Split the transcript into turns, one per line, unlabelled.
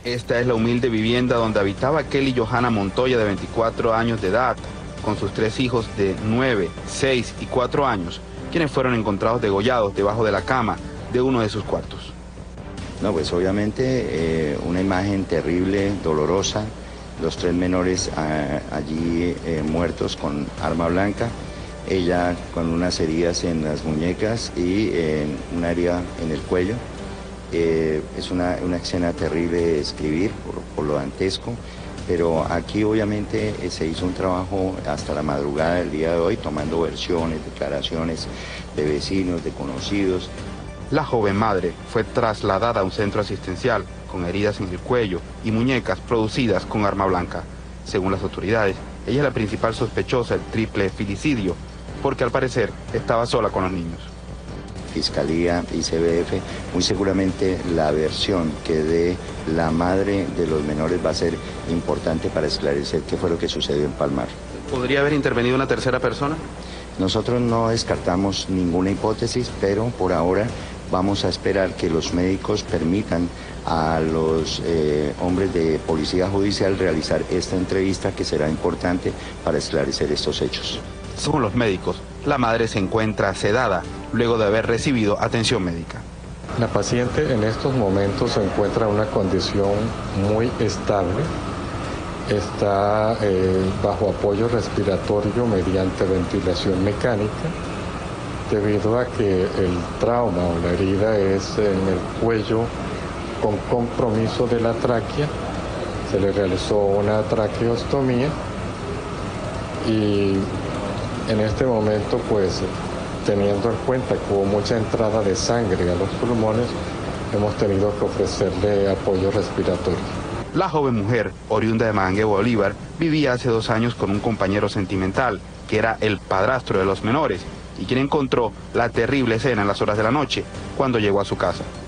Esta es la humilde vivienda donde habitaba Kelly Johanna Montoya, de 24 años de edad, con sus 3 hijos de 9, 6 y 4 años, quienes fueron encontrados degollados debajo de la cama de uno de sus cuartos.
No, pues obviamente una imagen terrible, dolorosa, los 3 menores allí muertos con arma blanca, ella con unas heridas en las muñecas y una herida en el cuello. Es una escena terrible de describir por lo dantesco, pero aquí obviamente se hizo un trabajo hasta la madrugada del día de hoy, tomando versiones, declaraciones de vecinos, de conocidos.
La joven madre fue trasladada a un centro asistencial con heridas en el cuello y muñecas producidas con arma blanca. Según las autoridades, ella es la principal sospechosa del triple filicidio, porque al parecer estaba sola con los niños.
Fiscalía y CBF, muy seguramente la versión que dé la madre de los menores va a ser importante para esclarecer qué fue lo que sucedió en Palmar.
¿Podría haber intervenido una tercera persona?
Nosotros no descartamos ninguna hipótesis, pero por ahora vamos a esperar que los médicos permitan a los hombres de Policía Judicial realizar esta entrevista, que será importante para esclarecer estos hechos.
Según los médicos, la madre se encuentra sedada luego de haber recibido atención médica.
La paciente en estos momentos se encuentra en una condición muy estable. Está bajo apoyo respiratorio mediante ventilación mecánica, debido a que el trauma o la herida es en el cuello con compromiso de la tráquea. Se le realizó una traqueostomía y en este momento, pues, teniendo en cuenta que hubo mucha entrada de sangre a los pulmones, hemos tenido que ofrecerle apoyo respiratorio.
La joven mujer, oriunda de Magangué, Bolívar, vivía hace 2 años con un compañero sentimental, que era el padrastro de los menores, y quien encontró la terrible escena en las horas de la noche, cuando llegó a su casa.